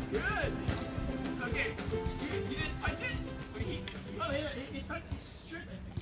Good. Okay. You didn't touch it? Wait, he touched his shirt, I think.